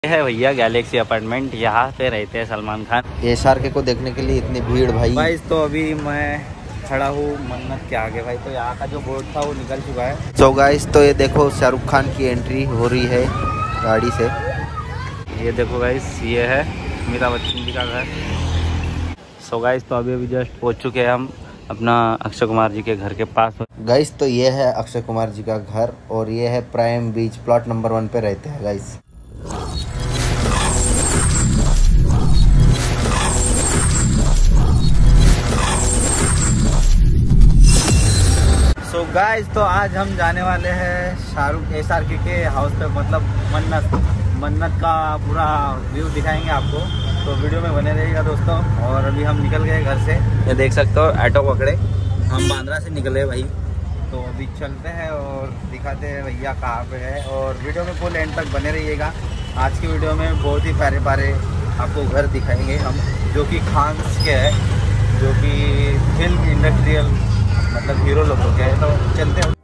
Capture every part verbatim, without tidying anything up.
है भैया Galaxy apartment, यहाँ पे रहते हैं सलमान खान। एस आर के को देखने के लिए इतनी भीड़ भाई। भाई तो अभी मैं खड़ा हूँ मन्नत के आगे भाई, तो यहाँ का जो बोर्ड था वो निकल चुका है। सो गाइस तो ये देखो शाहरुख खान की एंट्री हो रही है गाड़ी से। ये देखो गाइस, ये है अमिताभ बच्चन जी का घर। सो गाइस तो अभी अभी जस्ट पहुँच चुके हैं हम अपना अक्षय कुमार जी के घर के पास। गाइस तो ये है अक्षय कुमार जी का घर और ये है prime beach, plot number one पे रहते हैं गाइस। सो गाइस तो आज हम जाने वाले हैं शाहरुख एस आर के के हाउस पे, मतलब मन्नत मन्नत का पूरा व्यू दिखाएंगे आपको, तो वीडियो में बने रहिएगा दोस्तों। और अभी हम निकल गए घर से, ये देख सकते हो ऑटो पकड़े हम बांद्रा से निकले भाई। तो अभी चलते हैं और दिखाते हैं भैया कहाँ पे है, और वीडियो में फुल एंड तक बने रहिएगा। आज की वीडियो में बहुत ही प्यारे प्यारे आपको घर दिखाएंगे हम, जो कि खान्स के है, जो कि फिल्म इंडस्ट्रियल मतलब हीरो लोगों के हैं। तो चलते हैं।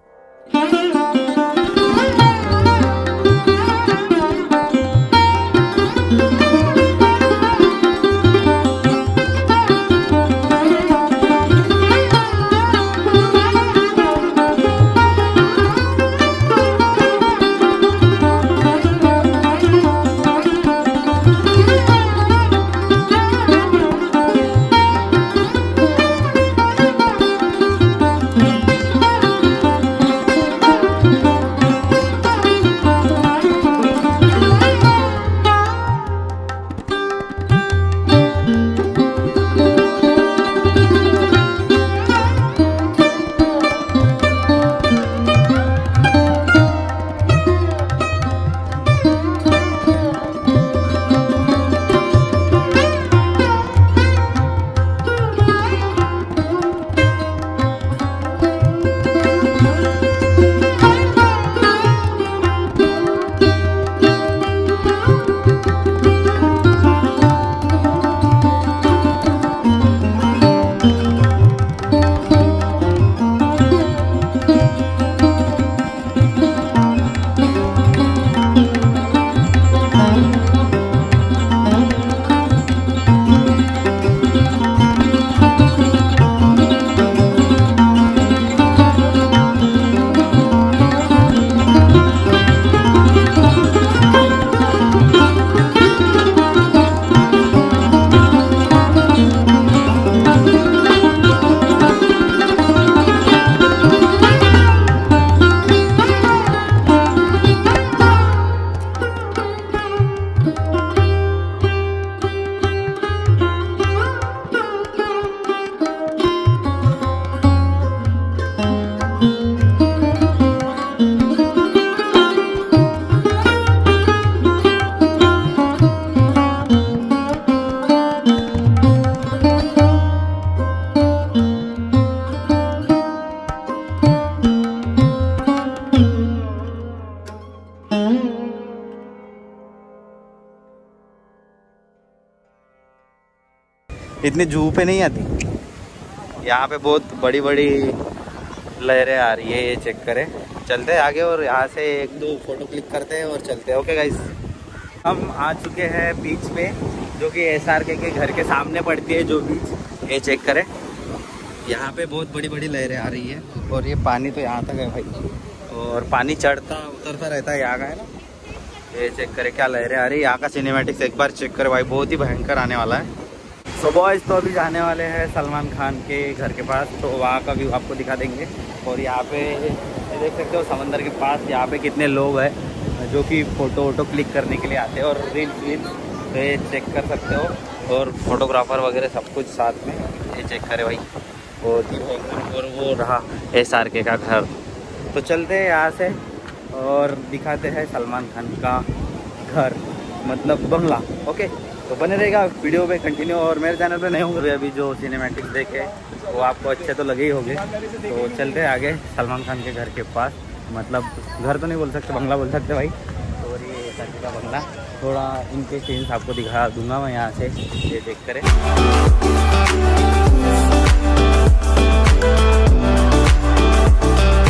इतनी जू पे नहीं आती, यहाँ पे बहुत बड़ी बड़ी लहरें आ रही है, ये चेक करें। चलते हैं आगे और यहाँ से एक दो फोटो क्लिक करते हैं और चलते हैं। ओके गाइस, हम आ चुके हैं बीच पे, जो कि एस आर के के घर के सामने पड़ती है जो बीच, ये चेक करें। यहाँ पे बहुत बड़ी बड़ी लहरें आ रही है और ये पानी तो यहाँ तक है भाई, और पानी चढ़ता उतरता रहता है यहाँ का, है ना। ये चेक करें क्या लहरें आ रही है, यहाँ का सिनेमैटिक्स एक बार चेक करें भाई, बहुत ही भयंकर आने वाला है। सो बॉयज तो अभी जाने वाले हैं सलमान खान के घर के पास, तो वहाँ का व्यू आपको दिखा देंगे। और यहाँ पे देख सकते हो समंदर के पास यहाँ पे कितने लोग हैं जो कि फ़ोटो वोटो क्लिक करने के लिए आते हैं, और रील वील तो ये चेक कर सकते हो, और फोटोग्राफर वगैरह सब कुछ साथ में, ये चेक करें भाई बहुत ही भयंकर। और वो रहा एस आर के का घर। तो चलते हैं यहाँ से और दिखाते हैं सलमान खान का घर, मतलब बंगला। ओके, तो बने रहेगा वीडियो में कंटिन्यू। और मेरे चैनल पे नए होंगे, अभी जो सिनेमैटिक्स देखे वो आपको अच्छे तो लगे ही होंगे। तो चलते हैं आगे सलमान खान के घर के पास, मतलब घर तो नहीं बोल सकते, बंगला बोल सकते भाई। और ये एस आर के का बंगला, थोड़ा इनके सीन्स आपको दिखा दूंगा मैं यहाँ से, ये देख करें।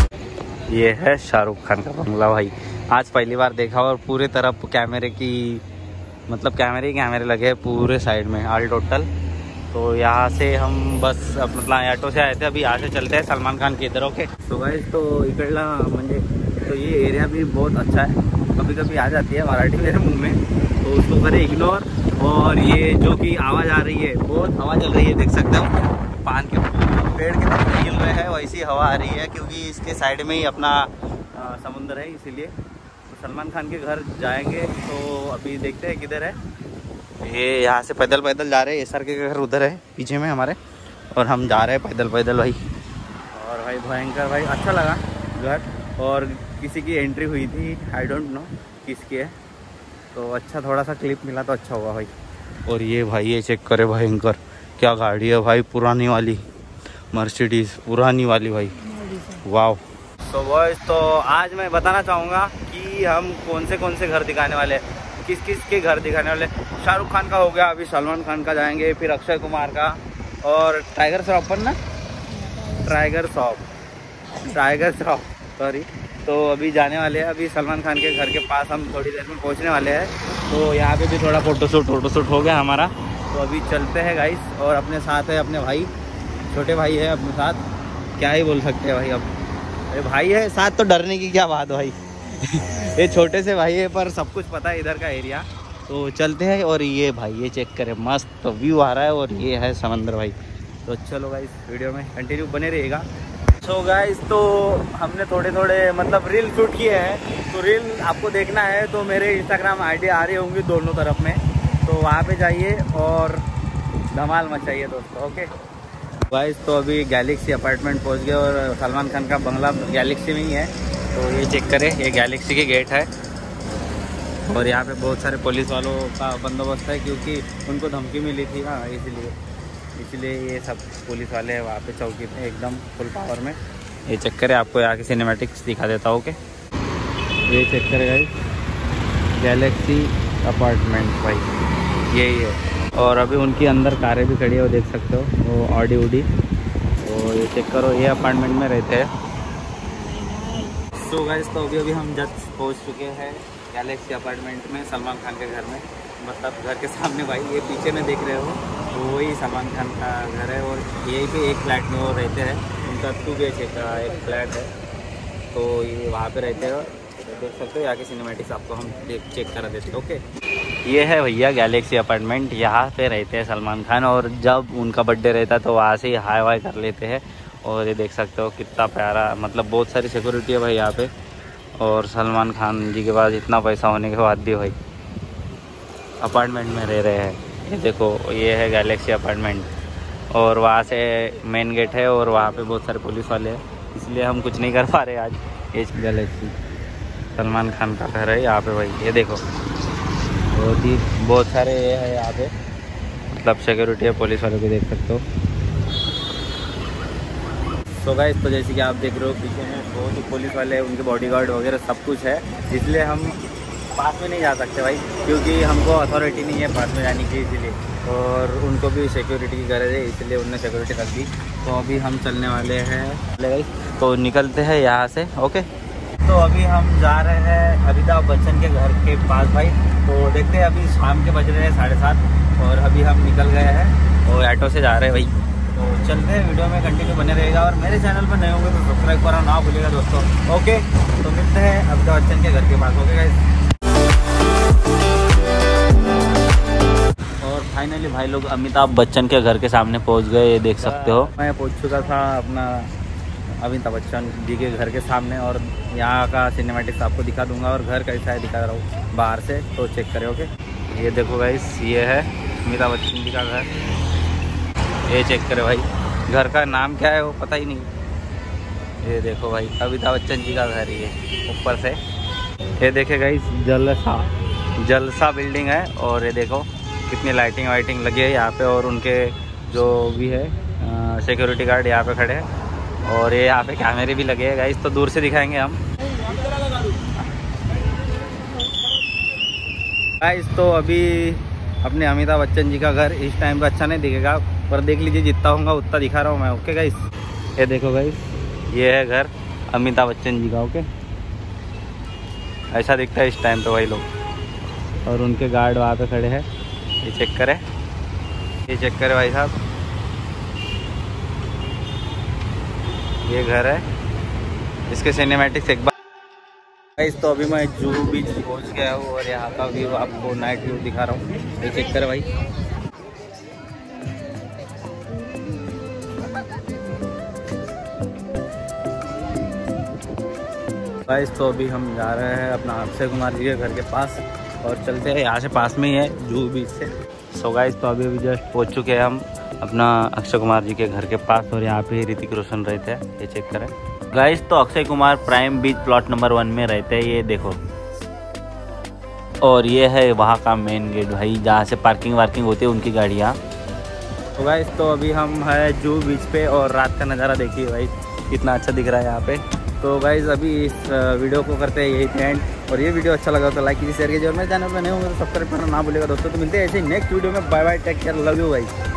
ये है शाहरुख खान का बंगला भाई, आज पहली बार देखा और पूरे तरफ कैमरे की मतलब कैमरे कैमरे लगे हैं पूरे साइड में ऑल टोटल। तो यहाँ से हम बस मतलब ऑटो से आए थे, अभी यहाँ से चलते हैं सलमान खान के इधर। ओके तो गाइस तो इकडला म्हणजे तो ये एरिया भी बहुत अच्छा है। कभी कभी आ जाती है मराठी मेरे मुंह में, तो उसको करें इग्नोर। और ये जो कि आवाज़ आ रही है, बहुत हवा चल रही है, देख सकते हो पान के पेड़ के पत्ते हिल रहे हैं, वैसी हवा आ रही है क्योंकि इसके साइड में ही अपना आ, समुंदर है, इसीलिए। तो सलमान खान के घर जाएंगे, तो अभी देखते हैं किधर है ये। यहाँ से पैदल पैदल जा रहे हैं, एस आर के घर उधर है पीछे में हमारे, और हम जा रहे हैं पैदल पैदल भाई। और भाई भयंकर भाई अच्छा लगा घर, और किसी की एंट्री हुई थी, आई डोंट नो किसकी है, तो अच्छा थोड़ा सा क्लिप मिला तो अच्छा हुआ भाई। और ये भाई ये चेक करे भयंकर क्या गाड़ी है भाई, पुरानी वाली मर्सिडीज, पुरानी वाली भाई, वाह। तो बॉयज तो आज मैं बताना चाहूँगा कि हम कौन से कौन से घर दिखाने वाले हैं, किस किस के घर दिखाने वाले। शाहरुख खान का हो गया, अभी सलमान खान का जाएंगे, फिर अक्षय कुमार का, और टाइगर श्रॉफ पर ना Tiger Shroff Tiger Shroff sorry तो अभी जाने वाले हैं। अभी सलमान खान के घर के पास हम थोड़ी देर में पहुंचने वाले हैं। तो यहाँ पे भी थोड़ा फोटोशूट फोटोशूट हो गया हमारा, तो अभी चलते हैं गाइस। और अपने साथ है अपने भाई, छोटे भाई है अपने साथ, क्या ही बोल सकते हैं भाई। अब अरे भाई है साथ तो डरने की क्या बात भाई ये छोटे से भाई है पर सब कुछ पता है इधर का एरिया। तो चलते हैं। और ये भाई ये चेक करें, मस्त तो व्यू आ रहा है, और ये है समंदर भाई। तो चलो गाइस वीडियो में कंटिन्यू बने रहिएगा। सो गाइस तो हमने थोड़े थोड़े मतलब रील शूट किए हैं, तो रील आपको देखना है तो मेरे इंस्टाग्राम आईडी आ रही होंगी दोनों तरफ में, तो वहाँ पे जाइए और धमाल मचाइए दोस्तों। ओके गाइस तो अभी गैलेक्सी अपार्टमेंट पहुँच गए, और सलमान खान का बंगला गैलेक्सी में ही है। तो ये चेक करें, ये गैलेक्सी के गेट है, और यहाँ पे बहुत सारे पुलिस वालों का बंदोबस्त है क्योंकि उनको धमकी मिली थी ना, इसीलिए इसलिए ये सब पुलिस वाले हैं वहाँ पे चौकी पे एकदम फुल पावर में। ये चेक करें, आपको यहाँ की सिनेमैटिक्स दिखा देता हूँ। ओके ये चेक करें गाइस, गैलेक्सी अपार्टमेंट भाई यही है। और अभी उनकी अंदर कारें भी खड़ी है, वो देख सकते हो, वो ऑडी उडी। तो ये चेक करो, ये अपार्टमेंट में रहते हैं। तो गाइस तो अभी अभी हम जस्ट पहुँच चुके हैं गैलेक्सी अपार्टमेंट में, सलमान खान के घर में, मतलब घर के सामने भाई। ये पीछे में देख रहे हो तो वही सलमान खान का घर है, और यहीं पे एक फ्लैट में वो रहते हैं। उनका टू बी एच के का एक फ्लैट है, तो ये वहाँ पे रहते हैं। देख सकते हो यहाँ की सिनेमैटिक्स आपको हम चेक करा देते हैं। ओके ये है भैया गैलेक्सी अपार्टमेंट, यहाँ पे रहते हैं सलमान खान, और जब उनका बर्थडे रहता है तो वहाँ से ही हाई वाई कर लेते हैं। और ये देख सकते हो कितना प्यारा, मतलब बहुत सारी सिक्योरिटी है भाई यहाँ पे। और सलमान खान जी के पास इतना पैसा होने के बाद भी भाई अपार्टमेंट में रह रहे हैं। ये देखो ये है गैलेक्सी अपार्टमेंट, और वहाँ से मेन गेट है, और वहाँ पे बहुत सारे पुलिस वाले हैं, इसलिए हम कुछ नहीं कर पा रहे आज। ये गैलेक्सी सलमान खान का घर है यहाँ पे भाई। ये देखो बहुत ही बहुत सारे ये है यहाँ पे, मतलब सिक्योरिटी है पुलिस वालों की, देख सकते हो। तो गाइस तो जैसे कि आप देख रहे हो पीछे में बहुत ही पुलिस वाले, उनके बॉडीगार्ड वगैरह सब कुछ है, इसलिए हम पास में नहीं जा सकते भाई, क्योंकि हमको अथॉरिटी नहीं है पास में जाने की, इसीलिए। और उनको भी सिक्योरिटी की गरज है, इसलिए उन्होंने सिक्योरिटी रख दी। तो अभी हम चलने वाले हैं, तो निकलते हैं यहाँ से। ओके तो अभी हम जा रहे हैं अमिताभ बच्चन के घर के पास भाई। तो देखते हैं, अभी शाम के बज रहे हैं साढ़े सात, और अभी हम निकल गए हैं और ऑटो से जा रहे हैं भाई। तो चलते हैं, वीडियो में कंटिन्यू बने रहेगा। और मेरे चैनल पर नए होंगे तो सब्सक्राइब करना ना भूलिएगा दोस्तों। ओके तो मिलते हैं अमिताभ बच्चन के घर के पास। ओके गाइस, और फाइनली भाई लोग अमिताभ बच्चन के घर के सामने पहुंच गए, ये देख सकते हो। मैं पहुंच चुका था अपना अमिताभ बच्चन जी के घर के सामने, और यहाँ का सिनेमैटिक्स आपको दिखा दूंगा, और घर कैसा है दिखा रहा हूँ बाहर से, तो चेक करें। ओके ये देखो गाइस, ये है अमिताभ बच्चन जी का घर। ये चेक करें भाई, घर का नाम क्या है वो पता ही नहीं। ये देखो भाई अमिताभ बच्चन जी का घर, ये ऊपर से ये देखे गाइस, जलसा जलसा बिल्डिंग है। और ये देखो कितनी लाइटिंग वाइटिंग लगी है यहाँ पे, और उनके जो भी है सिक्योरिटी गार्ड यहाँ पे खड़े हैं, और ये यहाँ पे कैमरे भी लगे हैं गाइस, तो दूर से दिखाएंगे हम गाइस। तो अभी अपने अमिताभ बच्चन जी का घर इस टाइम पे अच्छा नहीं दिखेगा, पर देख लीजिए जितना होगा उतना दिखा रहा हूँ मैं। ओके गाइस ये देखो गाइस, ये है घर अमिताभ बच्चन जी का। ओके ऐसा दिखता है इस टाइम पे भाई लोग। और उनके गार्ड वहाँ पे खड़े हैं। ये चेक करें, ये चेक करें भाई साहब, ये घर है, इसके सिनेमैटिक्स एक बार। गाइस तो अभी मैं जुहू बीच पहुंच गया हूँ और यहाँ का व्यू आपको नाइट व्यू दिखा रहा हूँ। ये चेक करें भाई, गाइस तो अभी हम जा रहे हैं अपना अक्षय कुमार जी के घर के पास और चलते हैं, यहाँ से पास में ही है जुहू बीच से। सो गाइस तो अभी अभी जस्ट पहुँच चुके हैं हम अपना अक्षय कुमार जी के घर के पास और यहाँ पे ऋतिक रोशन रहते हैं। ये चेक करें गाइस, तो Akshay Kumar prime beach plot number one में रहते हैं, ये देखो। और ये है वहाँ का मेन गेट भाई, जहाँ से पार्किंग वार्किंग होती है उनकी गाड़ियाँ। तो गाइस तो अभी हम है जुहू बीच पे और रात का नज़ारा देखिए भाई कितना अच्छा दिख रहा है यहाँ पे। तो गाइस अभी इस वीडियो को करते हैं यही एंड, और ये वीडियो अच्छा लगा तो लाइक कीजिए, शेयर कीजिए, और मेरे चैनल पर नए होंगे तो सब्सक्राइब करना ना भूलिएगा दोस्तों। तो मिलते हैं ऐसे नेक्स्ट वीडियो में, bye bye, take care, love you guys.